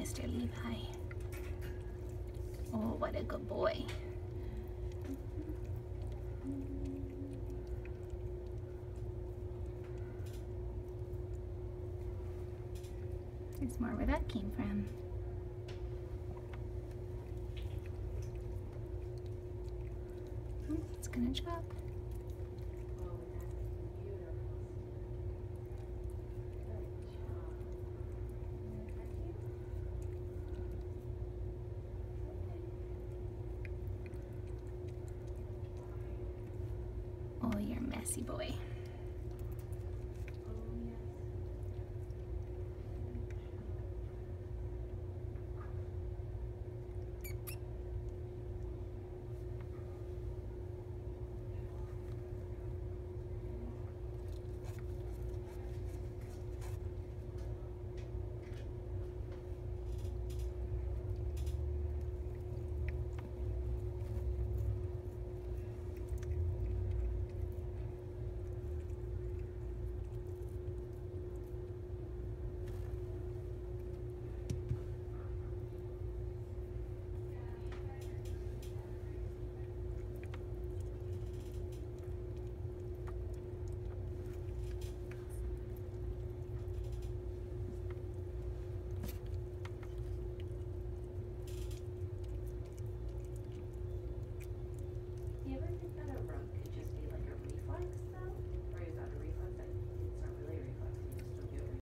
Mr. Levi. Oh, what a good boy. There's more where that came from. Ooh, it's gonna drop. Oh, you're a messy boy.